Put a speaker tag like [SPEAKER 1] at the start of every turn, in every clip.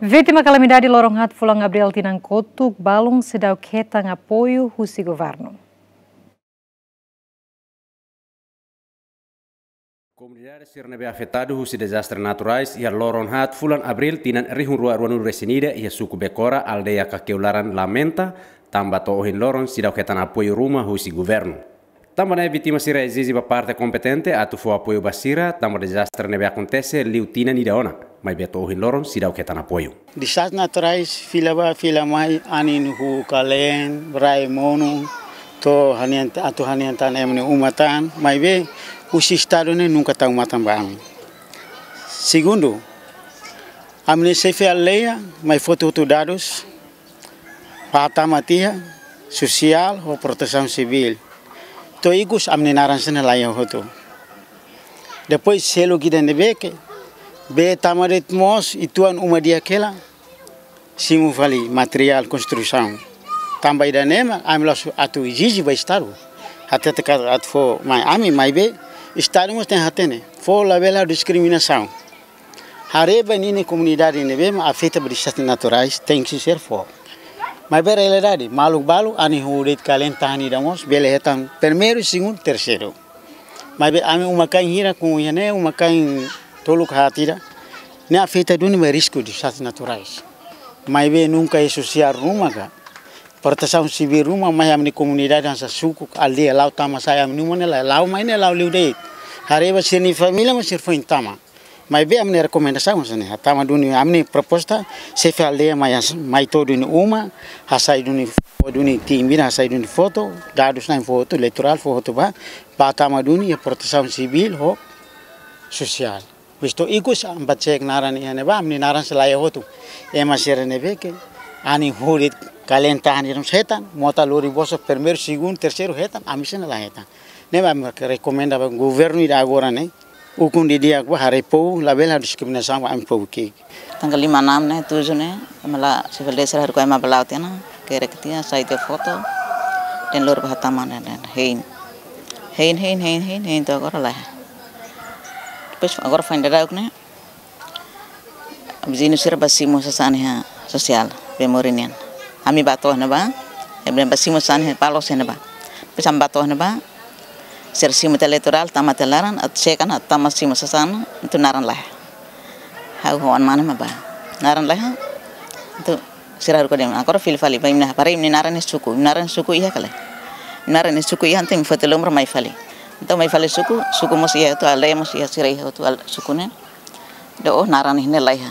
[SPEAKER 1] Vítima calamidade lorong hat fulang Gabriel tinang kotuk balung sedau ketang apoio husi governo.
[SPEAKER 2] Comunidade Sirnebe afetado husi desastre naturais ia lorong hat fulan Abril tinan rihun rua ruanu resinida ia suku Bekora aldeia Kakeularan lamenta tamba tohin lorong sidau ketang apoio rumah husi governo. Tamba na vítima sira exizi ba parte competente atu fo apoio basira tamba desastre nebe acontece liu tinan idaona. Mai beto ohin loron sidau ketan apoio.
[SPEAKER 3] Desastres naturais fila mai anin hu kalen brai mono to haniantan emne umatan mai be usi estado ne nunca tá umatan ba amin. Segundo, amne sefe aldeia mai foto dados pata matia social ou proteção civil. To igus amne naran sene laia hoto. Depois selo gida nebeke be tamarit mos ituan uma dia kela simu vali material construção também da nema amlas atu exige vai estado até at fo mai ami mai be estado mos tem hatene fo la bela discriminação hareba nini comunidade nebe afeta por desastres naturais tem que ser fo mas be realidade malu balu ani hurit kalentani damos bele hetan primeiro segundo terceiro mas be ami uma cain hira com yane uma cain toluk hatira ne afeta duni me risco de desastres naturais mas be nunca é social rumah ka proteção civil rumah mas amni comunidade ansa suku aldeia lau tama saya amni monela lau mai ne lau liudeit hareba sini família mas ser foi tama mas be amni recomendação sene tama duni amni proposta se fe aldeia mai todo ni uma hasai duni timbina hasai duni foto dados na foto eleitoral foto ba tama duni a proteção civil ho social. Visto ikus ambat cek naran ia neba amni naran selaya hotu ema sere nebeke ani hurit kalentahan iram setan mota lori boso primeiro segundo terceiro hetan amisen la hetan neba me recomenda ba governo ida agora ne ukun di dia ko harepo la bela discriminação am pou ke
[SPEAKER 4] tanggal 5 6 ne 7 ne mala civil desa har ko ema balaut na kere ketia saite foto den lor bahataman den hein to agora lah. Depois agora foi ainda né? Abzino sira basimo sa sanha social bemorinian. Ami bato na ba? Ebre basimo sanha palos na ba? Depois am bato na ba? Sir simo electoral tamatelaran at sekan at tamasimo sa sana itu naran lah. Hau hoan mana ba? Naran lah. Itu sira ko dem. Agora fil fali ba imna para imni naran suku iya kala. Naran suku iya antem fotelom mai fali. Então mai fale suku mos ia tu alai mos ia sirai tu suku ne do naran hine laiha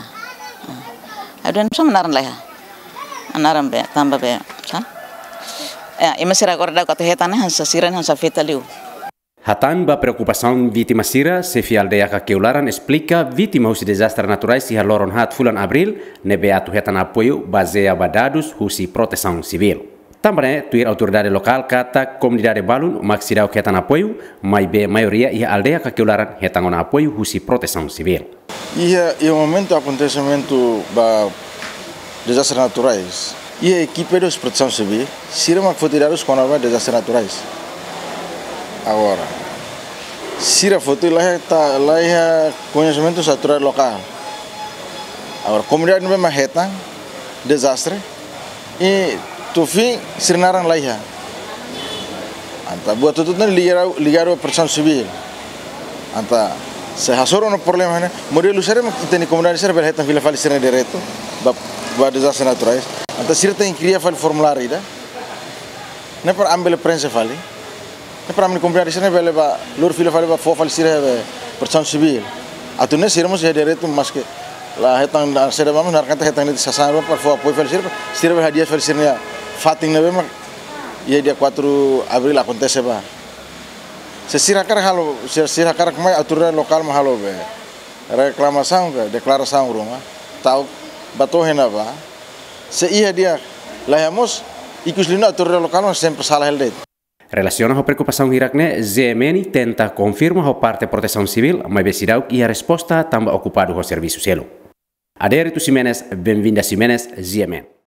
[SPEAKER 4] aduan som naran laiha naran be tamba be sa ima sira gorda ko hetane hansa siran hansa fetaliu
[SPEAKER 2] Hatan ba preocupação vítima sira se fi aldeia Kakeularan explica vítima husi desastres naturais ia loron hat fulan Abril nebe atu hetan apoio baseia badados husi proteção civil. Também tuir autoridade local kata comunidade balun maxidau ketan apoio, mai be maioria ia aldeia Kakeularan hetan ona apoio husi proteção civil.
[SPEAKER 5] Ia o momento acontecimento ba desastres naturais. Ia equipe de proteção civil, sira fotidados com a desastres naturais. Agora, sira foto lá conhecimento natural local. Agora comunidade não é hetan desastre e tufi sirnaran laiha anta buat tutu na ligar a proteção civil anta se hasoro no problema né modelo sere kita ni comunidade sere belheta vila fali sere direto ba desastres naturais anta sirta incria fali formulário ida ne para ambele prensa fali ne para ni comunidade sere bele ba lor fila fali ba fo fali sere proteção civil atune siremos direto mas que la hetang sere vamos narkanta hetang ni sasana para fo apoio fali sere hadiah fali sere Fating na bema ia dia 4 Abril acontece ba. Se sirakar halo sirakar mai autoridade local ma halo be. Reclamação ke declaração rumah. Tau bato hena ba. Se ia dia lahamos ikus lina autoridade local sempre salah heldet.
[SPEAKER 2] Relaciona a preocupação irakne ZMN tenta confirma a parte proteção civil, mas besidau ia resposta tamba ocupado o serviço cielo. Adérito Ximenes, bem-vinda Ximenes, ZMN.